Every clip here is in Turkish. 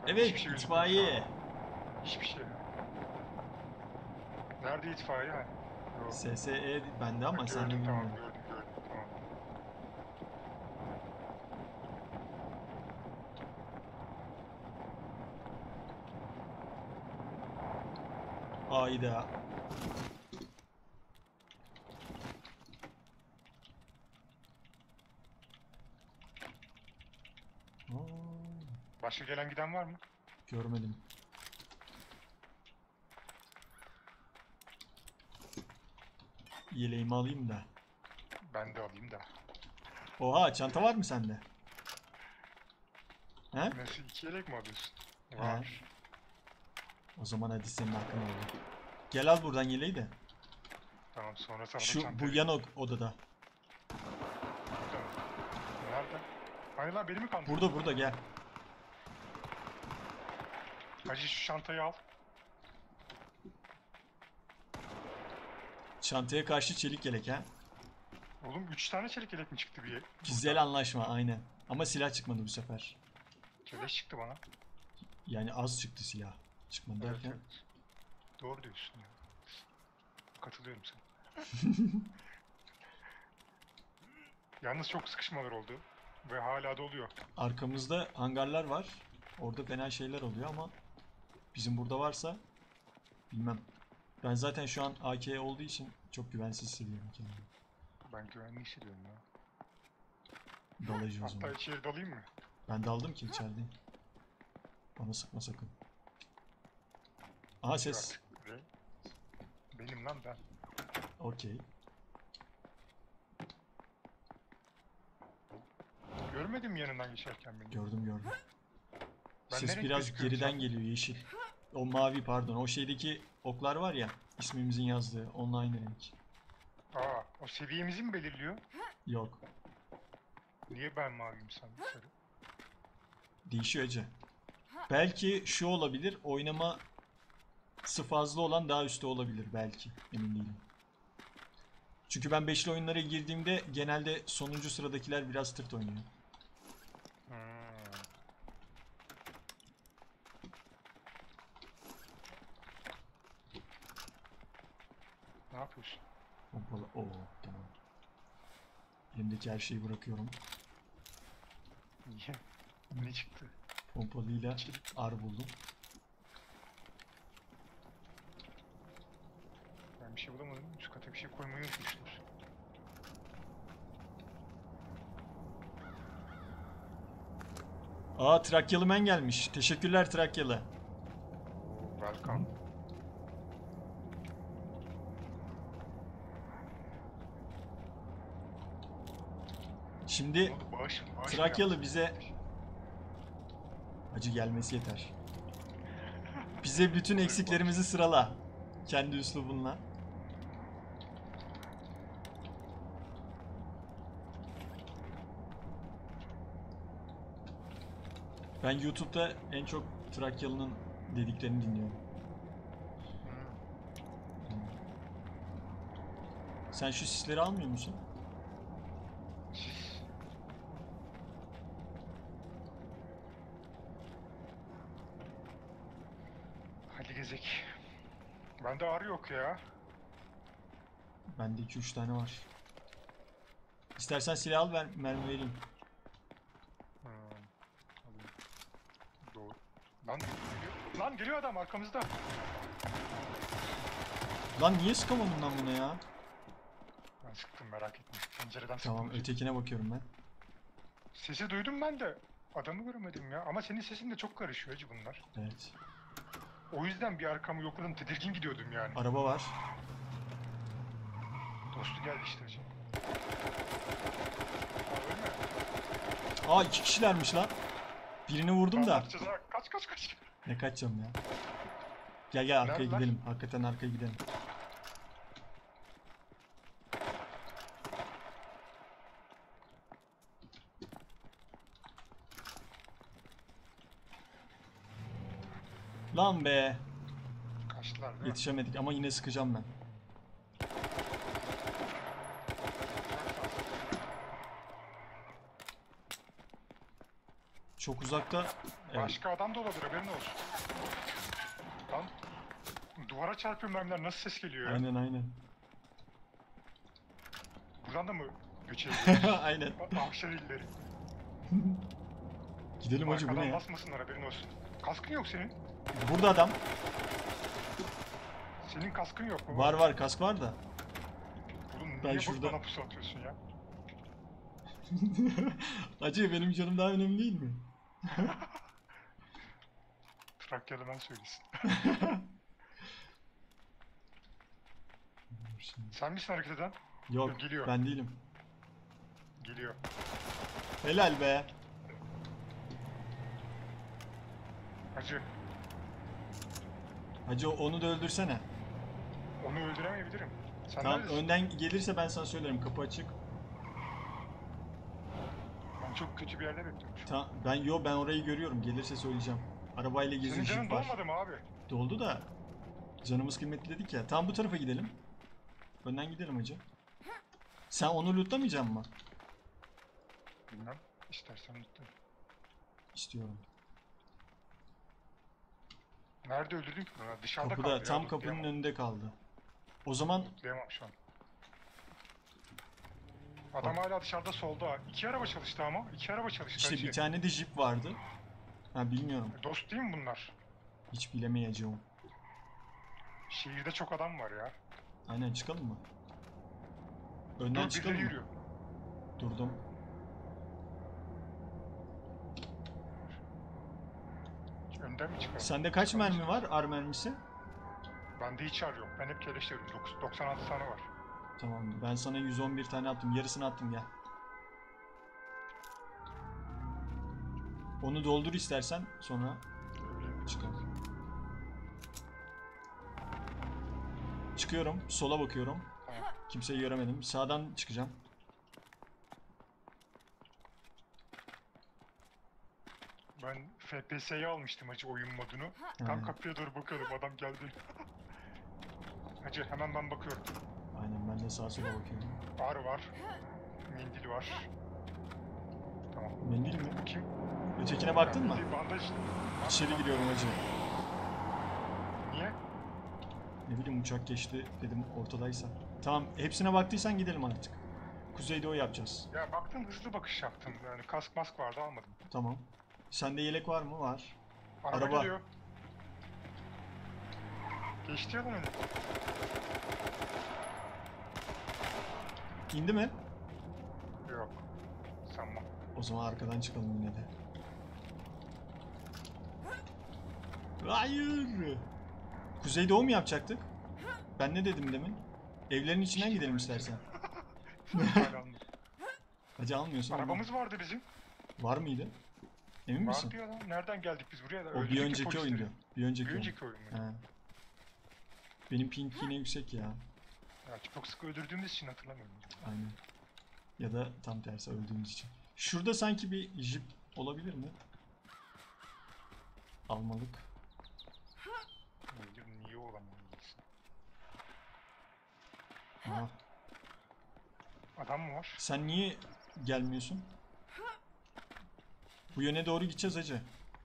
Evet, Hiçbir şey gözükmüyor şu itfaiye. an. Hiçbir şey. Nerede itfaiye? Ha. Yo. SSE bende Ha, ama sende gördüm, tamam, bilmiyorum. gördüm. Tamam. Ayda. Oo, Başka gelen giden var mı? görmedim. Yeleğimi alayım da. Ben de alayım da. Oha, çanta var mı sende? He? Nasıl, 2 yelek mi alıyorsun? He. Var. O zaman hadi senin hakkın oldu. Gel al buradan yeleği de. Tamam, sonra sana da Şu çanta bu vereyim. yan odada. Tamam. Nerede? Hayır lan, beni mi kandırdın? Burada gel. Hacı, şu çantayı al. Çantaya karşı çelik yelek ha. Oğlum 3 tane çelik yelek mi çıktı bir? Güzel anlaşma aynen. Ama silah çıkmadı bu sefer. Keleş çıktı bana. Yani az çıktı silah. Çıkmadı Evet, derken. evet. Doğru diyorsun ya. Katılıyorum sana. Yalnız çok sıkışmalar oldu. Ve hala da oluyor. Arkamızda hangarlar var. Orada fena şeyler oluyor ama bizim burada varsa bilmem. Ben zaten şu an AK olduğu için çok güvensiz hissediyorum kendimi. Ben güvenli hissediyorum ya. Dalacağız o Hatta zaman. içeri dalayım mı? Ben daldım ki içerideyim. Bana sıkma sakın. Aha Yok ses. artık. Benim lan ben. Okey. Görmedim yanından geçerken beni. Gördüm. Ben Ses nereye biraz gözüküyorum geriden şu an? geliyor, yeşil. O mavi, pardon. O şeydeki oklar var ya, ismimizin yazdığı. Onunla aynı renk. Aa, o seviyemizi mi belirliyor? Yok. Niye ben maviyim, sen sarı? Değişiyor Ece. Belki şu olabilir. Oynaması fazla olan daha üstte olabilir belki. Emin değilim. Çünkü ben beşli oyunlara girdiğimde genelde sonuncu sıradakiler biraz tırt oynuyor. Hmm. Ne yapıyorsun? Pompalı. Oo, tamam. Elimdeki her şeyi bırakıyorum. Niye? Ne çıktı? Pompalıyla ar buldum. Ben bir şey bulamadım. Üst kata bir şey koymayı unutmuşlar. Aa, Trakyalı men gelmiş. Teşekkürler Trakyalı. Oo, welcome. Şimdi Ne oldu? Bağış mı Trakyalı yaptın? bize acı gelmesi yeter. Bize bütün eksiklerimizi sırala. Kendi üslubunla. Ben YouTube'da en çok Trakyalı'nın dediklerini dinliyorum. Hmm. Sen şu sisleri almıyor musun? Siz... Hadi gezek. Bende ağrı yok ya. Bende 2-3 tane var. İstersen silah al, ben mermi vereyim. Hmm. Alayım. Doğru. Lan geliyor adam arkamızda. Lan niye sıkamadın lan buna ya? Ben sıktım, merak etme. Pencereden Tamam, sıktım. ötekine bakıyorum ben. Sesi duydum ben de. Adamı göremedim ya. Ama senin sesin de çok karışıyor hacı bunlar. Evet. O yüzden bir arkamı yokladım. Tedirgin gidiyordum yani. Araba var. Dostu geldi işte hacı. Aa, ölme. Aa, 2 kişilermiş lan. Birini vurdum da. Kaç. Kaç. Ne kaçacağım ya. Gel arkaya Neredeler? gidelim. Hakikaten arkaya gidelim. Lan be. Kaçtılar değil mi? Yetişemedik ama yine sıkacağım ben. Çok uzakta. Evet. Başka adam da olabilir, haberin olsun. Lan duvara çarpıyor mermiler, nasıl ses geliyor ya? Aynen aynen. Buradan da mı göçebiliyoruz? Aynen. Ahşer illeri. Gidelim hacı, bu ne Arkadan ya? basmasınlar, haberin olsun. Kaskın yok senin. Burada adam. Senin kaskın yok mu? Var var, kask var da. Oğlum Ben niye şurada- bana pusu atıyorsun ya? Hacı benim canım daha önemli değil mi? Trakyalı ben söylesin. Sen misin hareket eden? Yok, Geliyor. ben değilim. Geliyor. Helal be. Hacı, Hacı onu da öldürsene. onu öldüremeyebilirim. Sen Tamam, neredesin? önden gelirse ben sana söylerim, kapı açık. Ben çok kötü bir yerde bekliyorum şu an. Ben orayı görüyorum, gelirse söyleyeceğim. Arabayla Senin geziyor, canın jip var. dolmadı mı abi? Doldu da canımız kıymetli dedik ya. Tam bu tarafa gidelim. Önden gidelim hacı. Sen onu lootlamayacak mısın? Bilmem. İstersen lütfen. İstiyorum. Nerede öldürdün ki bunu? Dışarıda Kapıda, kaldı ya, tam kapının lootlayamam. önünde kaldı. O zaman Lootlayamam şu an. Adam hala dışarıda solda. İki araba çalıştı ama. İki araba çalıştı. işte hacı. bir tane de jip vardı. Ha, bilmiyorum. Dost değil mi bunlar? Hiç bilemeyeceğim. Şehirde çok adam var ya. Aynen, çıkalım mı? Önden Dur, çıkalım birileri mı? yürüyor. Durdum. Önden mi çıkalım? Sende kaç Çıkalım. mermi var? Ar mermisi? Bende hiç ar yok. Ben hep keleşliyorum. 96 tane var. Tamam, ben sana 111 tane attım. Yarısını attım, gel. Onu doldur istersen, sonra Öyle. çıkalım. Çıkıyorum. Sola bakıyorum. Tamam. Kimseyi göremedim. Sağdan çıkacağım. Ben FPS'yi almıştım hacı, oyun modunu. Tam Aynen. kapıya doğru bakıyordum, adam geldi. Hacı hemen ben bakıyorum. Aynen, ben de sağa sola bakıyorum. Ar var. Mendil var. Tamam. Mendil mi? Kim? Ötekine baktın mı? Bandaj. İçeri giriyorum hacı. Niye? Ne bileyim, uçak geçti dedim ortadaysa. Tamam, hepsine baktıysan gidelim artık. Kuzeydoğu yapacağız. Ya baktım, hızlı bakış yaptım. Yani kask mask vardı, almadım. Tamam. Sende yelek var mı? Var. Araba, Araba. geliyor. Geçti ya lan önü. İndi mi? Yok. Sanmam. O zaman arkadan çıkalım yine de. Hayır. Kuzeydoğu mu yapacaktık? Ben ne dedim demin? Evlerin içinden gidelim istersen. Hala anladım. Hacı almıyorsun. Arabamız vardı bizim. Var mıydı? Emin misin? Vardı ya lan. Nereden geldik biz buraya da? O Öldürdük bir ya önceki polisleri. oyundu. Bir önceki Bir oyun. önceki oyun mu? He. Benim ping yine yüksek ya. Ya çok sık öldürdüğümüz için hatırlamıyorum. Aynen. Ya da tam tersi, öldüğümüz için. Şurada sanki bir jip olabilir mi? Almalık. Niye olamayız? Aha. Adam mı var? Sen niye gelmiyorsun? Bu yöne doğru gideceğiz hacı.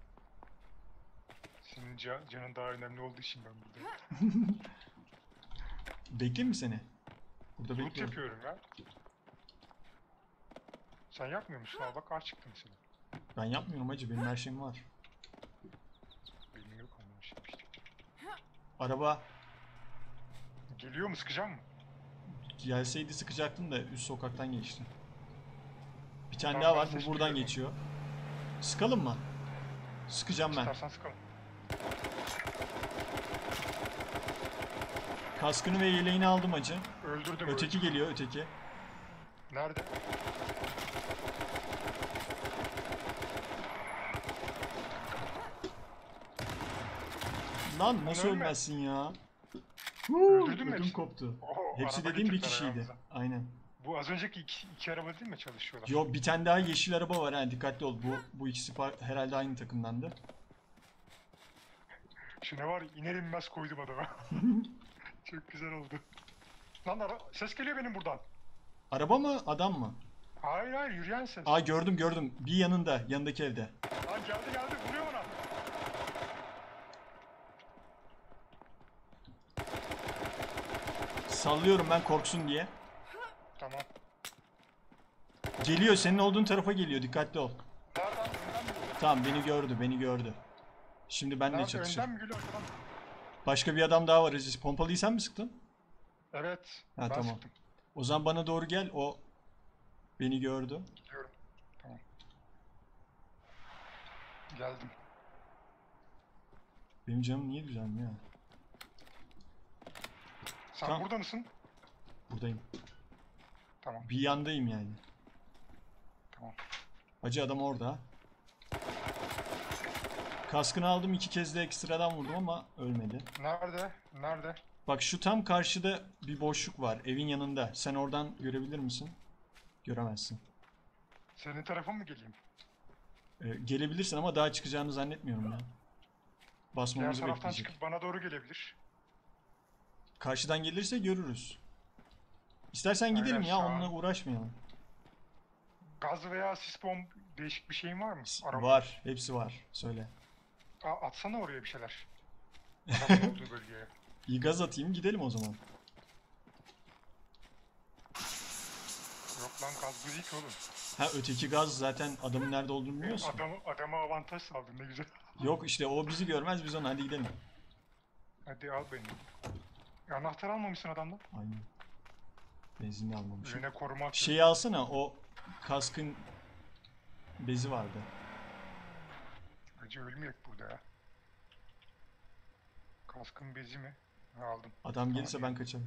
Senin canın daha önemli olduğu için ben buradayım. Bekleyeyim mi seni? Burada Loot bekliyorum. yapıyorum ya. Sen yapmıyor musun? Al bak, ağaç çıktı mesela. Ben yapmıyorum hacı, benim her şeyim var. Benim yok ama şey işte. Araba Geliyor mu, sıkacağım mı? gelseydi sıkacaktım da üst sokaktan geçti. Bir tane Tamam, daha ben var, bu ses buradan duyuyorum. geçiyor. Sıkalım mı? Sıkacağım ben. İstersen sıkalım. Kaskını ve yeleğini aldım hacı. Öldürdüm. Öteki öldürdüm. geliyor, öteki. Nerede? Lan nasıl ölme. ölmezsin ya? Öldürdün mü Ödüm hepsini? koptu. Oho, Hepsi araba dediğim bir getirdiler kişiydi. aramıza. Aynen. Bu az önceki iki araba değil mi çalışıyorlar? Yo, bir tane daha yeşil araba var ha, dikkatli ol. Bu ikisi herhalde aynı takımdandı. Şu ne var ya, iner inmez koydum adama. Çok güzel oldu. Lan ses geliyor benim buradan. Araba mı, adam mı? Hayır hayır, yürüyen ses. Aa, gördüm. Bir yanındaki evde. geldi vuruyor bana. Sallıyorum ben korksun diye. Tamam. Geliyor, senin olduğun tarafa geliyor, dikkatli ol. Nereden? Önden mi geliyor? Tamam, beni gördü. Şimdi benle Nerede? çatışır. Önden mi geliyor arkadan mı? Başka bir adam daha var Aziz. Pompalıyı sen mi sıktın? Evet. Ha, ben tamam. sıktım. O zaman bana doğru gel, o beni gördü. Gidiyorum. Tamam. Geldim. Benim canım niye düzenli ya? Sen Tamam. burada mısın? Buradayım. Tamam. Bir yandayım yani. Tamam. Hacı adam orada. Kaskını aldım, 2 kez de ekstradan vurdum ama ölmedi. Nerede? Nerede? Bak şu tam karşıda bir boşluk var, evin yanında. Sen oradan görebilir misin? Göremezsin. Senin tarafa mı geleyim? Gelebilirsin ama daha çıkacağını zannetmiyorum ya. Diğer Basmamızı taraftan bekleyecek. çıkıp bana doğru gelebilir. Karşıdan gelirse görürüz. İstersen Aynen, gidelim ya, şu an- onunla uğraşmayalım. Gaz veya sis bomb değişik bir şeyin var mı? Araba. Var, hepsi var. Söyle. Atsana oraya bir şeyler. Arabanın olduğu bölgeye. İyi, gaz atayım, gidelim o zaman. Yok lan gaz bu değil ki oğlum. Ha, öteki gaz zaten adamın nerede olduğunu biliyorsun. Adama avantaj sağladın ne güzel. Yok işte, o bizi görmez, biz onu, hadi gidelim. Hadi al beni. Anahtar almamışsın adamdan. Aynen. Benzinli almamışım. Yine koruma atıyor. Şeyi alsana, o kaskın bezi vardı. Acı ölmeyek burada ya. Kaskın bezi mi? Ha, aldım. Adam gelirse ben kaçarım.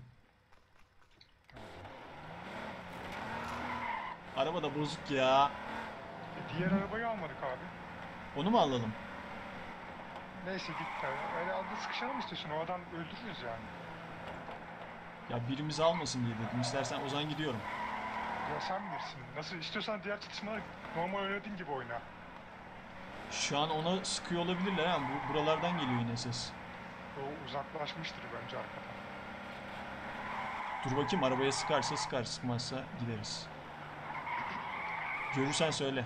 Araba da bozuk ya. Diğer arabayı almadık abi. Onu mu alalım? Neyse git de. Öyle aldı sıkışalım istiyorsun. O adam öldürürüz yani. Ya birimizi almasın diye dedim. İstersen o zaman gidiyorum. Ya sen bilirsin. Nasıl istiyorsan diğer çatışmaları normal oynadığın gibi oyna. Şu an ona sıkıyor olabilirler ha. Buralardan geliyor yine ses. O uzaklaşmıştır bence arkadan. Dur bakayım, arabaya sıkarsa sıkar, sıkmazsa gideriz. Görürsen söyle.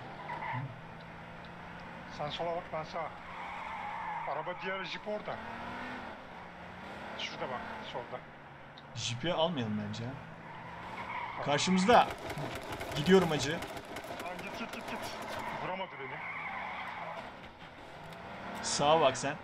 Sen sola bak ben sağa. Araba diğer jip orada. Şurada bak solda. Jeep'i almayalım bence ha. Karşımızda. Gidiyorum hacı. Lan git. Vuramadı beni. Sağa bak sen.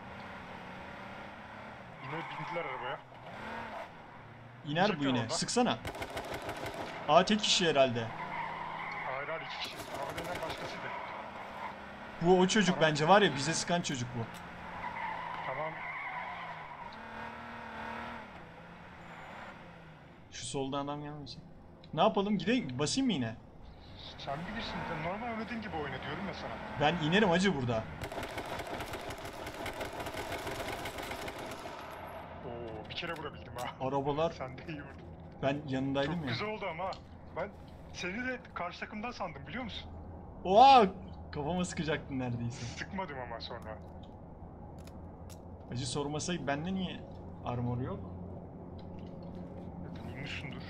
Yine bindiler arabaya. İner bu Jeep'ler yine. orada. Sıksana. Aa, tek kişi herhalde. Hayır iki kişi. Arabadan başkasıydı. Bu o çocuk bence, var ya, bize sıkan çocuk bu. Tamam. Şu solda adam gelmesin. Ne yapalım, gideyim, basayım mı yine? Sen bilirsin. Sen normal oynadığın gibi oyna diyorum ya sana. Ben inerim hacı burada. Oo bir kere vurabildim ha. Arabalar, Sen de iyi vurdun. ben yanındaydım Çok ya. güzel oldu ama. Ben seni de karşı takımdan sandım biliyor musun? Oha! Kafama sıkacaktın neredeyse. Sıkmadım ama sonra. Hacı sormasaydı bende niye armor yok? Bulmuşsundur.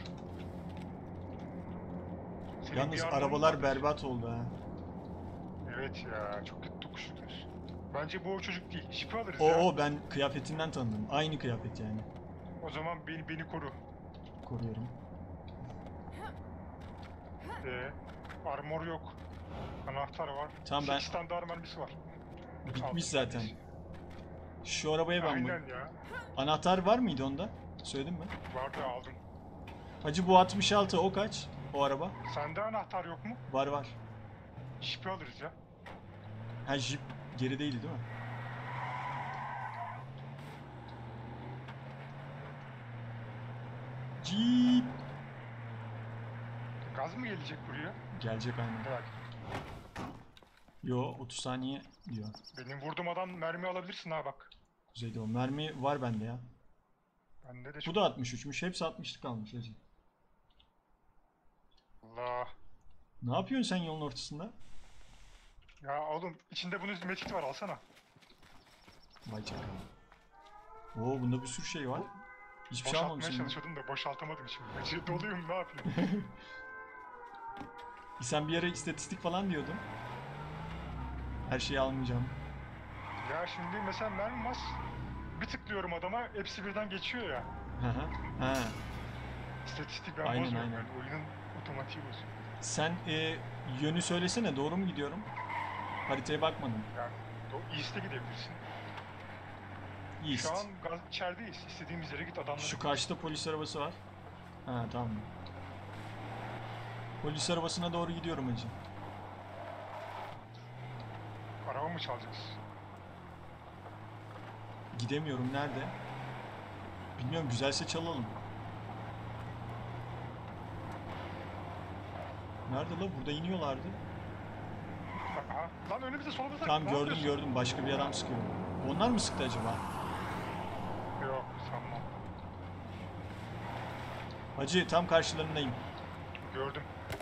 Senin Yalnız bir armorun arabalar vardır. berbat oldu ha. Evet ya çok kötü dokuşuyoruz. Bence bu o çocuk değil. Jipi alırız O ya. o, ben kıyafetinden tanıdım. Aynı kıyafet yani. O zaman beni koru. Koruyorum. Armor yok. Anahtar var. Tamam, ben- 8 tane daha mermisi var. Bitmiş Aldım. zaten. Şu arabaya ben Aynen ya. Anahtar var mıydı onda? Söyledin mi? Vardı aldım. Hacı bu 66, o kaç? O araba? Sende anahtar yok mu? Var. Jipi alırız ya. Ha, Jeep gerideydi değil mi? Jeep Gaz mı gelecek buraya? gelecek aynen. Merak. Yo, 30 saniye diyor. Benim vurduğum adam mermi alabilirsin ha bak. Kuzeyde o. Mermi var bende ya. Bende de Bu çok... da 63'müş. Hepsi 60'lık kalmış hacı. Allah. Ne yapıyorsun sen yolun ortasında? Ya oğlum içinde bunun medkit var alsana. Vay çakal. Oo, bunda bir sürü şey var. Hiçbir şey Boşaltmaya almamışsın. çalışıyordum da boşaltamadım şimdi. İçinde doluyum ne yapayım? Sen bir ara istatistik falan diyordun. Her şeyi almayacağım. Ya şimdi mesela mermi bas. Bir tıklıyorum adama, hepsi birden geçiyor ya. Hı hı. Ha. İstatistik ben Aynen, bozmuyorum aynen. yani. Oyunun otomatiği bozuyor. Sen yönü söylesene, doğru mu gidiyorum? Haritaya bakmadım. Yani East'e gidebilirsin. East. Şu an içerideyiz. İstediğimiz yere git adamları. Şu karşıda polis arabası var. Ha tamam. Polis arabasına doğru gidiyorum hacı. Araba mı çalacağız? Gidemiyorum, nerede? Bilmiyorum, güzelse çalalım. Nerede la? Burada iniyorlardı. Aha. Lan önümüzde solumuzda. Tamam, Ne gördüm yapıyorsun? gördüm, başka bir adam sıkıyor. Onlar mı sıktı acaba? Yok sanmam. Hacı tam karşılarındayım. Gördüm.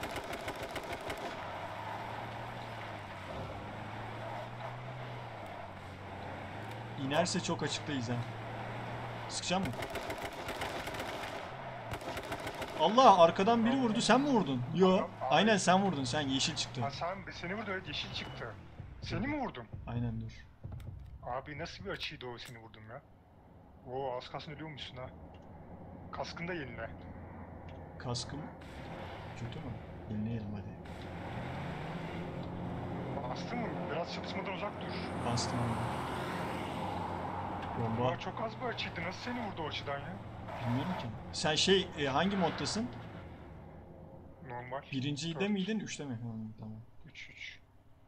İnerse çok açıktayız ha. Sıkacağım mı? Allah, arkadan biri vurdu. Sen mi vurdun? Yo. Aynen sen vurdun. Sen, yeşil çıktı. Ha seni vurdu, evet, yeşil çıktı. Seni mi vurdum? Aynen, dur. Abi nasıl bir açıydı o seni vurdum ya? Oo, az kalsın ölüyormuşsun ha. Kaskını da yenile. Kaskım kötü mü? Yenileyelim hadi. Bastın mı? Biraz çatışmadan uzak dur. Bastım onu. Bomba. Aa, çok az bir açıydı. Nasıl seni vurdu o açıdan ya? Bilmiyorum ki. Sen hangi moddasın? Normal. Birinciyde Dört. miydin? Üçte mi? Hı, tamam. 3-3.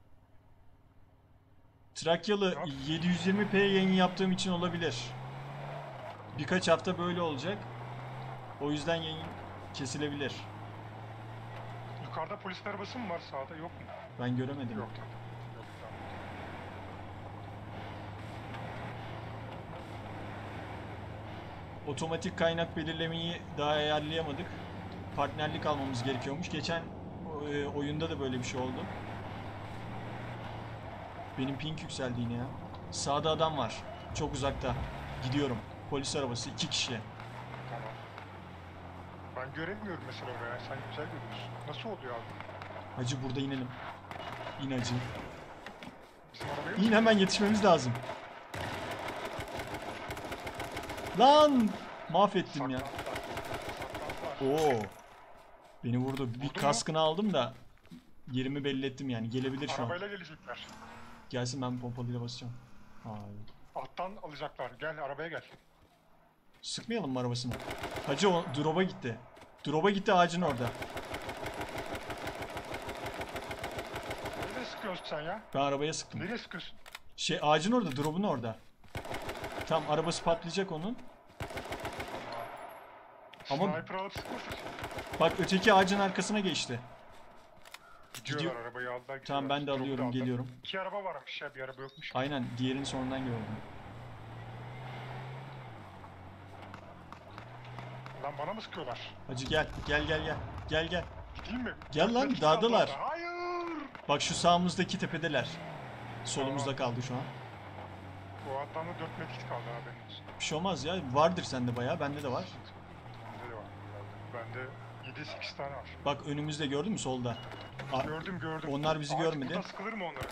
Trakyalı Yok. 720p yayın yaptığım için olabilir. Birkaç hafta böyle olacak. O yüzden yayın kesilebilir. Yukarıda polis arabası mı var, sağda yok mu? Ben göremedim. Yok tamam. Yok tamam. Otomatik kaynak belirlemeyi daha ayarlayamadık. Partnerlik almamız gerekiyormuş. Geçen oyunda da böyle bir şey oldu. Benim ping yükseldi yine ya. Sağda adam var. Çok uzakta. Gidiyorum. Polis arabası 2 kişi. Tamam. Ben göremiyorum mesela oraya. Sen güzel görüyorsun. Nasıl oluyor abi? Hacı burada inelim. İn hacı. Bizim arabaya mı? İn, hemen yetişmemiz lazım. Lan! Mahvettim ya. Saklandılar. Oo. Beni vurdu. Bir Vurdu mu? kaskını aldım da yerimi belli ettim yani. Gelebilir şu an. Arabayla gelecekler. Gelsin, ben pompalıyla basacağım. Hayır. Alttan alacaklar. Gel arabaya gel. Sıkmayalım mı arabasını? Hacı o drop'a gitti. Drop'a gitti, ağacın orada. Nereye sıkıyorsun sen ya? Ben arabaya sıktım. Nereye sıkıyorsun? Ağacın orada, drop'un orada. Tam arabası patlayacak onun. Ama- Sniper alıp sıkmasın. Bak, öteki ağacın arkasına geçti. Gidiyorlar, arabayı aldılar. Tamam, gidiyorlar. ben de Drop'u alıyorum, aldılar. geliyorum. 2 araba varmış ya, bir araba yokmuş. Aynen, diğerini sonradan gördüm. Lan bana mı sıkıyorlar? Hacı gel, gel gel gel. Gel gel. Gideyim mi? Gel lan, Dört dağdalar. kaldı orada. Hayır. Bak şu sağımızdaki tepedeler. Solumuzda kaldı şu an. O adamda 4 medkit kaldı haberin olsun. Bir şey olmaz ya. Vardır sende bayağı. Bende de var. Bende de var. Bende 7-8 tane var. Bak önümüzde, gördün mü solda? Gördüm gördüm. Onlar bizi Ağaç görmedi. burada sıkılır mı onlara?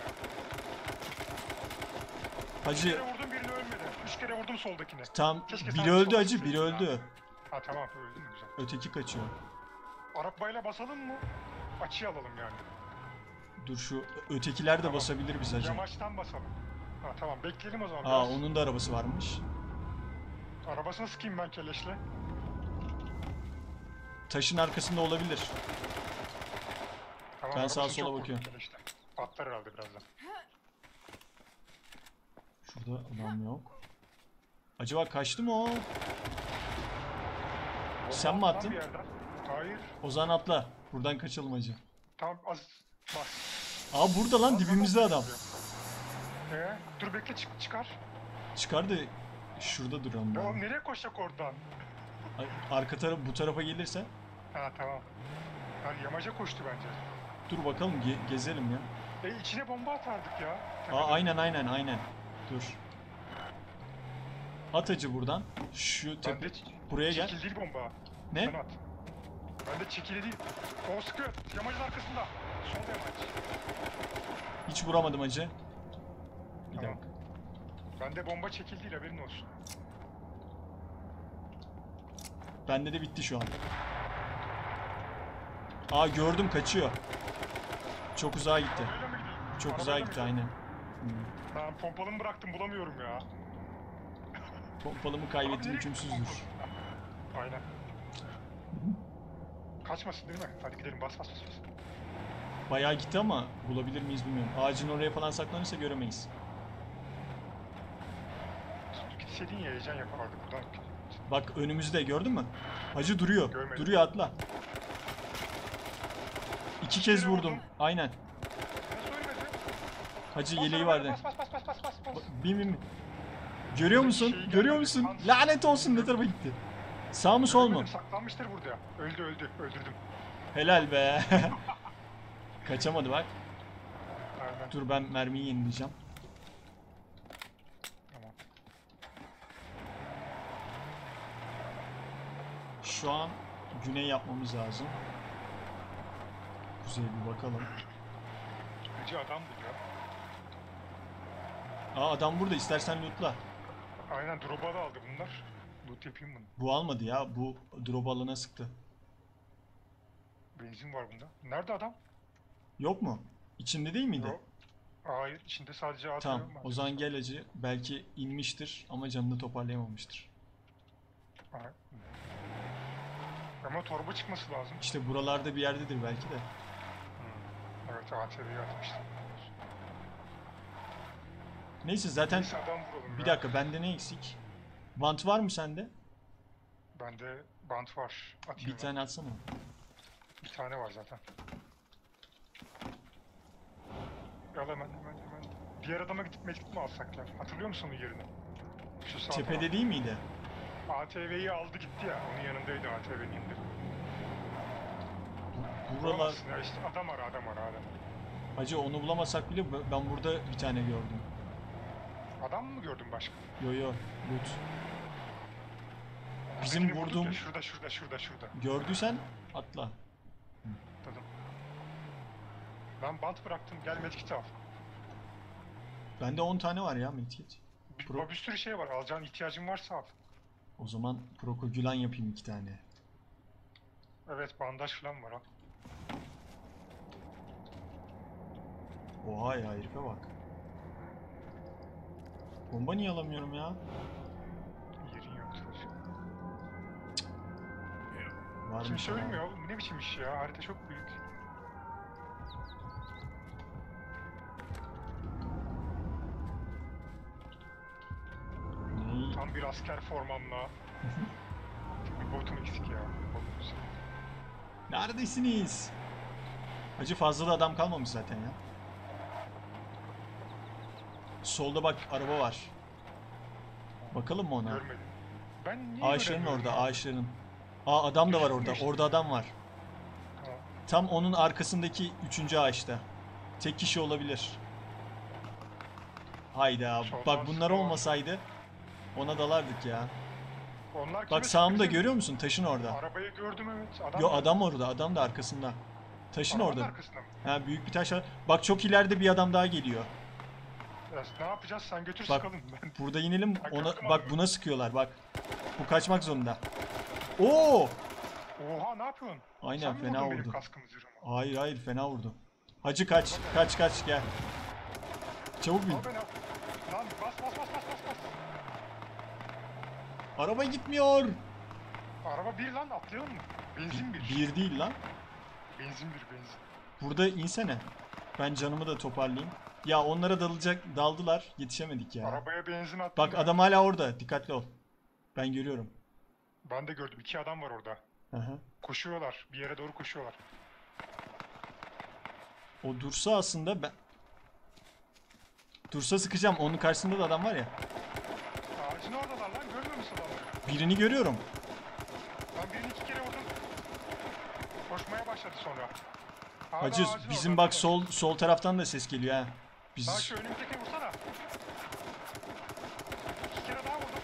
3 Hacı kere vurdum, birini ölmedi. 3 kere vurdum soldakine. tam Keşke biri sen öldü sol hacı, biri sıksaydın öldü. Ha tamam, öldün mü, güzel. Öteki kaçıyor. Arabayla basalım mı? Açıyı alalım yani. Dur, şu ötekiler de Tamam. basabilir biz hacı. Yamaçtan basalım. Ha tamam, bekleyelim o zaman Aa, biraz. onun da arabası varmış. Arabasını sıkayım ben keleşle. Taşın arkasında olabilir. Tamam, Ben sağa arabasını sola çok vurdum bakıyorum. keleşle. Patlar herhalde birazdan. Şurada adam yok. Acaba kaçtı mı o? Sen mi Bomba attın? bir yerden. Hayır. O zaman atla. Buradan kaçalım hacı. Tamam, az bak. Aa, burada lan, dibimizde adam. Dur bekle, çıkar. Çıkardı. Şurada duralım. Ya ben. oğlum nereye koşacak oradan? Arka taraf, bu tarafa gelirse. Ha tamam. Yani yamaca koştu bence. Dur bakalım, gezelim ya. İçine bomba atardık ya. Aa, aynen. Dur. At hacı buradan. Şu tepe. Bende Buraya gel. çekil değil bomba. Ne? Sen at. Bende çekili değil. O sıkıyor. Yamacın arkasında. Sol yamaç. Hiç vuramadım hacı. Bir Tamam. dakika. Bende bomba çekildi, haberin olsun. Bende de bitti şu an. Aa gördüm, kaçıyor. Çok uzağa gitti. Arabayla mı gidelim? Çok Arabayla uzağa mı gitti gidelim? aynen. Ben pompalımı bıraktım, bulamıyorum ya. Pompalımı kaybettim, Abi nereye hükümsüzdür. gitti pompalı? Aynen. Kaçmasın değil mi? Hadi gidelim, bas bas bas. Bas. Bayağı gitti ama bulabilir miyiz bilmiyorum. Ağacın oraya falan saklanırsa göremeyiz. Gitseydin ya, heyecan yapardık buradan. Bak önümüzde, gördün mü? Hacı duruyor. Görmedim. Duruyor, atla. 2 kez kere vurdum. vurdum. Aynen. Nasıl ölmedi? Hacı Bas yeleği arabaya, vardı. Bas bas bas bas bas bas bas. Bin bin bin. Görüyor musun? Şey Görüyor gelmedi, musun? kan- Lanet olsun, ne tarafa gitti? Sağ mı sol mu? Görmedim, saklanmıştır burada. Öldü, öldürdüm. Helal be. Kaçamadı bak. Aynen. Dur ben mermiyi yenileyeceğim. Tamam. Şu an güney yapmamız lazım. Kuzeye bir bakalım. Gıcı adam bu ya. Aa adam burada, istersen lootla. Aynen, drop'a da aldı bunlar. Loot yapayım bunu. Bu almadı ya, bu drop alana sıktı. Benzin var bunda. Nerede adam? Yok mu? İçinde değil miydi? Yok. Hayır, içinde sadece ATV Tamam, var. o zaman gel hacı. Belki inmiştir ama canını toparlayamamıştır. Aynen. Ama torba çıkması lazım. İşte buralarda bir yerdedir belki de. Evet, ATV'yi atmıştım. Neyse zaten Neyse, adam vuralım bir ya. dakika, bende ne eksik? Bant var mı sende? Bende bant var. Atayım Bir ben. tane atsana. Bir tane var zaten. Al hemen. Diğer adama gidip medkit mi alsak ya? Hatırlıyor musun onun yerini? Şu sağ Tepede değil miydi? taraf. ATV'yi aldı gitti ya. Onun yanındaydı ATV'nin indi. Buralar... Bulamazsın ya, işte adam ara. Hacı onu bulamasak bile ben burada bir tane gördüm. Adam mı gördün başka? Yo yo, loot. Bizim Birini vurduk vurduğum... ya, şurada. Gördüysen atla. Dedim. Ben bant bıraktım. Gel medkit al. Bende 10 tane var ya medkit. Bir sürü şey var. Alacağın ihtiyacın varsa al. O zaman prokogülan yapayım 2 tane. Evet, bandaj falan var al. Oha ya, herife bak. Bomba niye alamıyorum ya? Yerin yoktur hocam. Varmış Kimse ama. ölmüyor oğlum. Ne biçim iş ya? Harita çok büyük. Ney? Tam bir asker formamla. Bir botum eksik ya. Botum. Neredesiniz? Hacı fazla da adam kalmamış zaten ya. Solda bak araba var. Bakalım mı ona? Görmedim. Ben niye Ağaçların göremiyorum orada, ya? ağaçların. Aa adam da var orada. Düşmüş. Orada adam var. Tamam. Tam onun arkasındaki 3. ağaçta. Tek kişi olabilir. Hayda. Soldan Bak bunlar sıkıyor. olmasaydı ona dalardık ya. Onlar kime Bak sağımda sıktı? görüyor musun? Taşın orada. Arabayı gördüm, evet. Adam Yo var. adam orada. Adam da arkasında. Taşın Arabanın orada. arkasında mı? Ha büyük bir taş var. Bak çok ileride bir adam daha geliyor. Ya, ne yapacağız? Sen götür Bak sıkalım. Ben... burada inelim. Ha, Ona gördüm bak abi. buna sıkıyorlar bak. Bu kaçmak zorunda. Oo! Oha, ne yapıyorsun? Aynen, Sen mi fena vurdun benim vurdu. kaskımı zırhıma? Hayır fena vurdu. Hacı kaç. Kaç gel. Çabuk bin. Al beni al. Lan bas. Araba gitmiyor. Araba bir lan, atlayalım mı? Benzin bir. Bir değil lan. Benzin. Burada insene. Ben canımı da toparlayayım. Ya onlara daldılar. Yetişemedik ya. Arabaya benzin attım. Bak ben. adam hala orada. Dikkatli ol. Ben görüyorum. Ben de gördüm. 2 adam var orada. Aha. Koşuyorlar. Bir yere doğru koşuyorlar. O dursa aslında ben... Dursa sıkacağım. Onun karşısında da adam var ya. Ağacın oradalar lan. Görmüyor musun adamları? Birini görüyorum. Ben birini 2 kere vurdum. Koşmaya başladı sonra. Hala Hacı ağacın bizim orada. bak sol taraftan da ses geliyor ha. Daha Biz şu önümüzdeki vursana. 2 kere daha vurdum.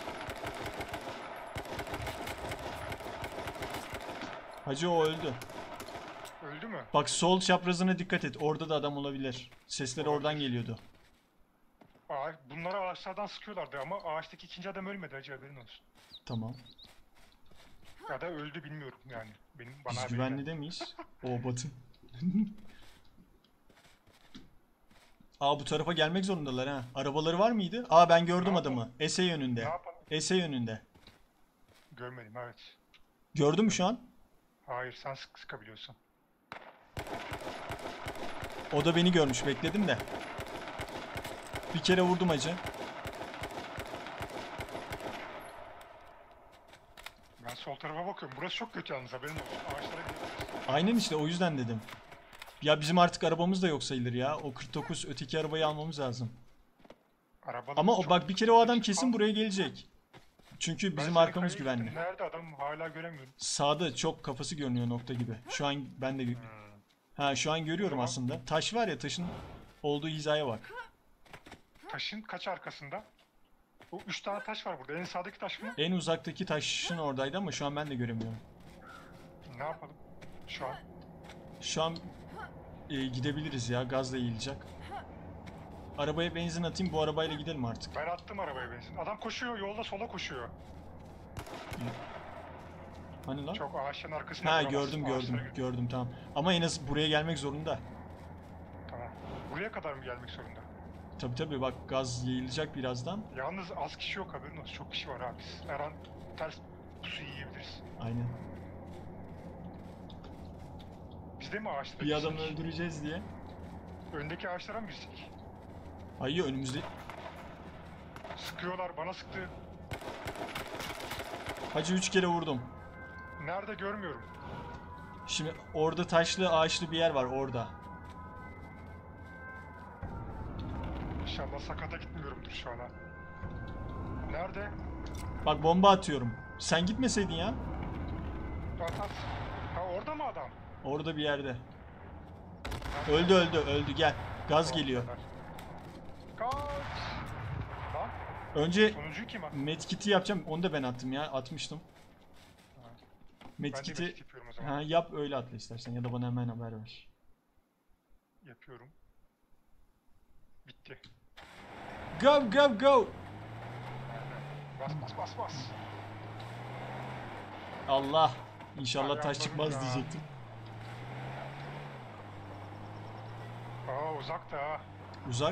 Hacı o öldü. Öldü mü? Bak sol çaprazına dikkat et. Orada da adam olabilir. Sesleri oradan Olabilir. geliyordu. Bunları ağaçlardan sıkıyorlardı ama ağaçtaki ikinci adam ölmedi hacı, haberin olsun. Tamam. Ya da öldü, bilmiyorum yani. Bana Biz haber güvenli geldi. de miyiz? O Batı. Aa, bu tarafa gelmek zorundalar ha. Arabaları var mıydı? Aa, ben gördüm Ne adamı. yapalım? Ese Ne yönünde. yapalım? Ese yönünde. Görmedim, evet. Gördün mü şu an? Hayır, sen sıkabiliyorsun. O da beni görmüş. Bekledim de. Bir kere vurdum hacı. Ben sol tarafa bakıyorum. Burası çok kötü yalnız, haberin olsun. Ağaçlara gidiyoruz. Aynen işte, o yüzden dedim. Ya bizim artık arabamız da yok sayılır ya. O 49 öteki arabayı almamız lazım. Arabalar Ama çok bak, bir kere o adam kötü. kesin buraya gelecek. Çünkü Ben bizim seni arkamız kayaya güvenli. gittim. Nerede adam, hala göremiyorum. Sağda çok kafası görünüyor, nokta gibi. Şu an ben de... Ha, şu an görüyorum Tamam. aslında. Taş var ya, taşın olduğu hizaya bak. Taşın kaç arkasında? O 3 tane taş var burada. En sağdaki taş mı? En uzaktaki taşın oradaydı ama şu an ben de göremiyorum. Ne yapalım şu an? Şu an gidebiliriz ya, gaz da yiyecek. Arabaya benzin atayım, bu arabayla gidelim artık. Ben attım arabaya benzin. Adam koşuyor, yolda sola koşuyor. Hani lan? Çok ağaçların arkasında Ha, duramazsın, gördüm ağaçlara gir. gördüm, tamam. Ama en az buraya gelmek zorunda. Tamam. Buraya kadar mı gelmek zorunda? Tabi bak, gaz yayılacak birazdan. Yalnız az kişi yok, haberin olsun. Çok kişi var abi. Biz her an ters pusu yiyebiliriz. Aynen. Biz de mi ağaçlara Bir adamı girsek? öldüreceğiz diye. Öndeki ağaçlara mı girsek? Hayır, önümüzde. Sıkıyorlar, bana sıktı. Hacı 3 kere vurdum. Nerede, görmüyorum. Şimdi orada taşlı ağaçlı bir yer var orada. İnşallah sakata gitmiyorumdur şu an ha. Nerede? Bak, bomba atıyorum. Sen gitmeseydin ya. At at. Ha, orada mı adam? Orada bir yerde. Öldü gel. Gaz geliyor. Kaç. Lan Önce sonuncuyu kim attı? medkit'i yapacağım. Onu da ben attım ya. Atmıştım. Ben de Medkit'i medkit yapıyorum o zaman. yap, öyle atla istersen ya da bana hemen haber ver. Yapıyorum. Bitti. Go go go. Bas bas bas bas. Allah. İnşallah Ay taş Allah'ım çıkmaz ya. diyecektim. Aa, uzakta ha. Uzak.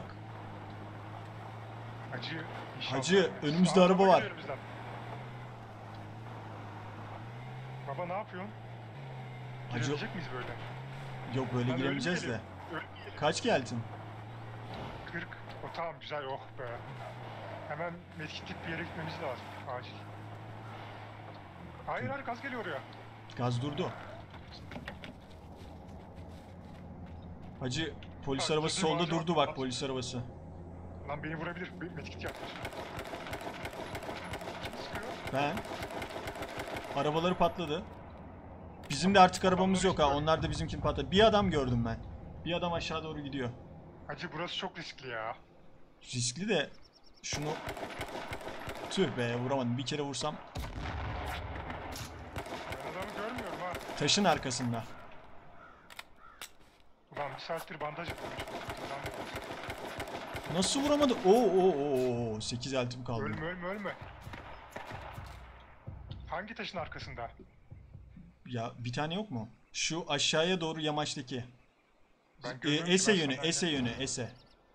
Hacı. inşallah. Hacı, önümüzde Aa, araba var. geliyor bizden. Baba ne yapıyorsun? Hacı, Girebilecek miyiz böyle? yok böyle Lan giremeyeceğiz de. ölmeyelim. Kaç geldin? 40. O tamam, güzel, oh be. Hemen medkitlik bir yere gitmemiz lazım. Acil. Hayır hayır, gaz geliyor oraya. Gaz durdu. Hacı, polis Ha, arabası durdu, solda hacı, durdu bak. bak, polis arabası. Lan beni vurabilir. Medkit yapmış. Kim sıkıyor? Ben. Arabaları patladı. Bizim de artık arabamız yok ha. Adamları Onlar da bizimkini patladı. Bir adam gördüm ben. Bir adam aşağı doğru gidiyor. Hacı burası çok riskli ya. Riskli de şunu... Tüh be, vuramadım. Bir kere vursam Ben adamı görmüyorum ha. taşın arkasında. Ulan bir saattir bandaj yapıyorum. Nasıl vuramadı? Oo 8 eltim kaldı. Ölme ölme ölme. Hangi taşın arkasında? Ya bir tane yok mu? Şu aşağıya doğru yamaçtaki. Ben görüyorum ki, Ese ben yönü, senden Ese geldim. yönü, Ese.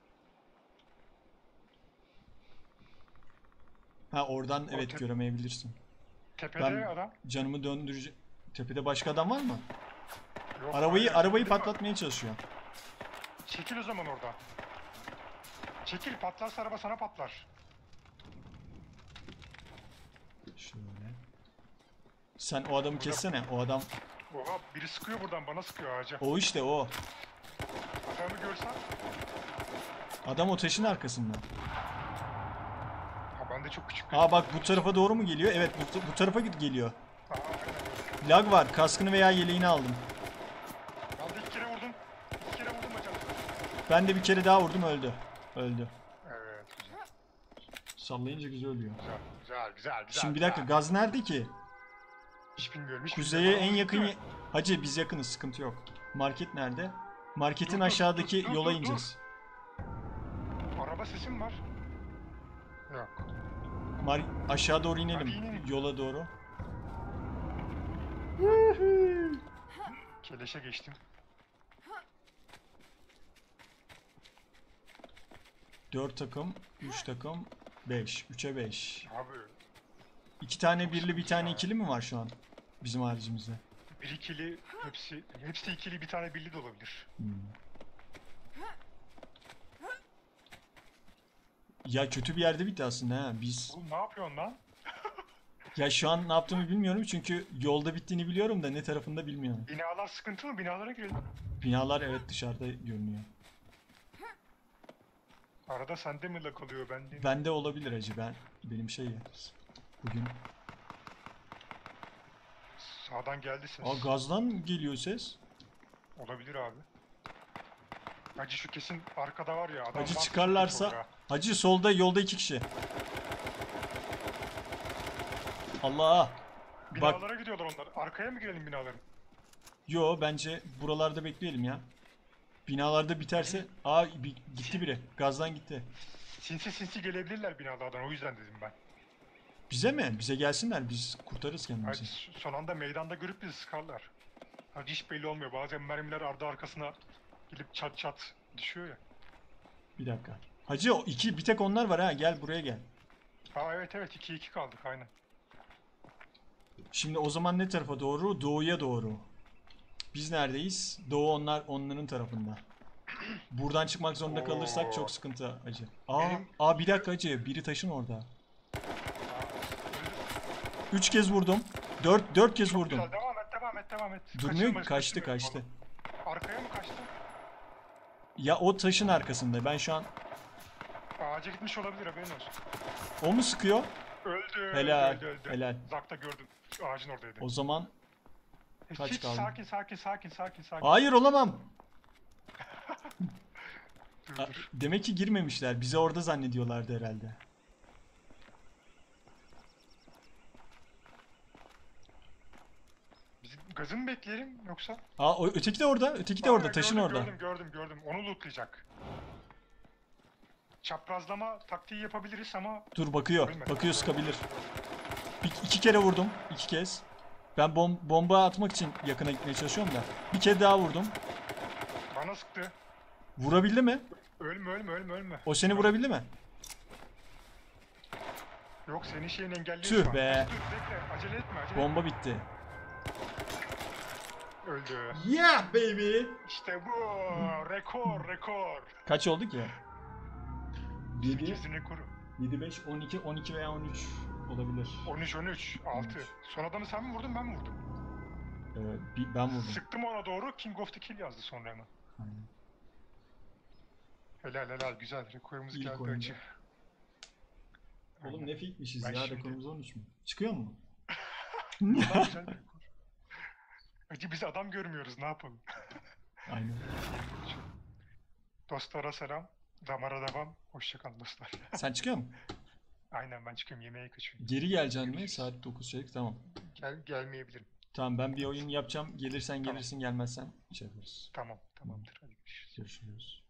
Ha, oradan evet göremeyebilirsin. Tepede Ben adam. canımı döndüreceğim. Tepede başka adam var mı? Yok, Arabayı hayır, tepede mi? patlatmaya çalışıyor. Çekil o zaman oradan. Çekil, patlarsa araba sana patlar. Şöyle. Sen o adamı kessene. O adam, Oha, biri sıkıyor buradan, bana sıkıyor ağaca. o işte o. Adamı görsen. Adam o taşın arkasında. Ha, ben de çok küçük bir... Aa bak, bu tarafa doğru mu geliyor? Evet, bu tarafa geliyor. Aa, aynen. Lag var. Kaskını veya yeleğini aldım. Ben de 2 kere vurdum. 2 kere vurdum hocam. Ben de bir kere daha vurdum, öldü. Öldü. Evet, güzel. Sallayınca güzel ölüyor. Güzel. Şimdi bir dakika, gaz nerede ki? Hiç bilmiyorum. Hiç Kuzeye bilmiyorum. en Ama yakın... değil mi? Hacı, biz yakınız, sıkıntı yok. Market nerede? Marketin Dur, aşağıdaki dur, yola dur. ineceğiz. Araba sesim var. Yok. Aşağı doğru Hadi inelim. inelim. Yola doğru. Keleşe geçtim. 4 takım, 3 takım, 5. 3'e 5. Abi 2 tane Çok birli, bir sıkıntı tane ya. ikili mi var şu an? Bizim haricimizde. bir ikili hepsi ikili, bir tane birli de olabilir. Ya kötü bir yerde bitti aslında ha. Biz Oğlum ne yapıyorsun lan? ya şu an ne yaptığımı bilmiyorum çünkü yolda bittiğini biliyorum da ne tarafında bilmiyorum. Binalar sıkıntı mı? Binalara girelim. Binalar evet dışarıda görünüyor. Arada sende mi lag oluyor, bende mi? Bende olabilir acı benim şey ya. Bugün. Sağdan geldi ses. Aa gazdan geliyor ses. Olabilir abi. Hacı şu kesin arkada var ya. Adam Hacı varsa çıkarlarsa. çok iyi Hacı solda yolda 2 kişi. Allah. Bak Binalara gidiyorlar onlar. Arkaya mı girelim binaların? yo bence buralarda bekleyelim ya. Binalarda biterse gitti biri. Gazdan gitti. Sinsi sinsi gelebilirler binalardan, o yüzden dedim ben. Bize mi? Bize gelsinler. Biz kurtarırız kendimizi. Hacı son anda meydanda görüp bizi sıkarlar. Hacı hiç belli olmuyor. Bazen mermiler ardı arkasına gelip çat çat düşüyor ya. Bir dakika. Hacı bir tek onlar var ha. Gel buraya gel. Aa evet 2-2 kaldık aynen. Şimdi o zaman ne tarafa doğru? Doğuya doğru. Biz neredeyiz? Doğu onların tarafında. Buradan çıkmak zorunda kalırsak çok sıkıntı hacı. Bir dakika hacı. Biri taşın orada. 3 kez vurdum. 4 kez vurdum. Güzel, devam et. Durmuyor ki, Kaçırma, kaçtı. kaçırma. Arkaya mı kaçtı? Ya o taşın arkasında. Ben şu an Ağaca gitmiş olabilir, haberin olsun. o mu sıkıyor? Öldü. Helal, Öldü. helal. Uzakta gördüm. Şu ağacın oradaydı. O zaman kaç Hiç kaldı? sakin. Hayır olamam. Dur. Demek ki girmemişler. Bizi orada zannediyorlardı herhalde. Biz gazı mı bekleyelim yoksa? Öteki de orada. Öteki de orada. Taşın orada. Gördüm. Onu lootlayacak. Çaprazlama taktiği yapabiliriz ama Dur bakıyor. Ölmedi. Bakıyor sıkabilir. 2 kere vurdum. 2 kez. Ben bomba atmak için yakına gitmeye çalışıyorum da. Bir kere daha vurdum. bana sıktı. Vurabildi mi? Ölme. O seni vurabildi mi? Yok, senin şeyini engelliyor Tüh şu an. be. Dur, bekle. Acele etme. Bomba bitti. Öldü. Yeah baby. İşte bu. Rekor. Kaç oldu ki? 7, 8'in rekoru. 7, 5, 12, 12 veya 13 olabilir. 13, 6. Son adamı sen mi vurdun, ben mi vurdum? Ben vurdum. Sıktım ona doğru, King of the Kill yazdı sonra hemen. Aynen. Helal, güzel. Rekorumuz İlk geldi oyunda. acı. Oğlum ne fikmişiz Ben ya, şimdi- rekorumuz 13 mü? Çıkıyor mu? Bundan güzel bir rekor. Acı, biz adam görmüyoruz, ne yapalım? Aynen. Dostlara selam. Damara devam. Hoşça kalın dostlar. Sen çıkıyor musun? Aynen, ben çıkıyorum, yemeğe kaçıyorum. Geri geleceksin mi? Saat 9 çeyrek, tamam. Gelmeyebilirim. Tamam ben bir oyun yapacağım. Gelirsen gelirsin, gelmezsen şey yaparız. Tamamdır. Hadi görüşürüz. Görüşürüz.